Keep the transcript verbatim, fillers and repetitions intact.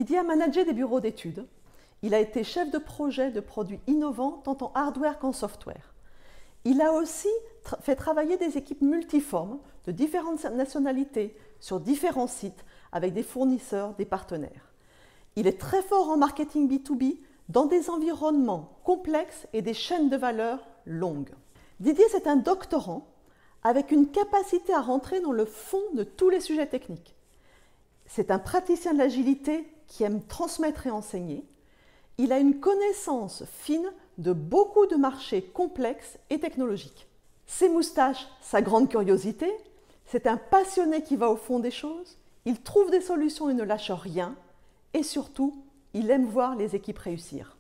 Didier a managé des bureaux d'études. Il a été chef de projet de produits innovants tant en hardware qu'en software. Il a aussi tra- fait travailler des équipes multiformes de différentes nationalités sur différents sites avec des fournisseurs, des partenaires. Il est très fort en marketing B deux B dans des environnements complexes et des chaînes de valeur longues. Didier, c'est un doctorant avec une capacité à rentrer dans le fond de tous les sujets techniques. C'est un praticien de l'agilité qui aime transmettre et enseigner. Il a une connaissance fine de beaucoup de marchés complexes et technologiques. Ses moustaches, sa grande curiosité, c'est un passionné qui va au fond des choses, il trouve des solutions et ne lâche rien, et surtout, il aime voir les équipes réussir.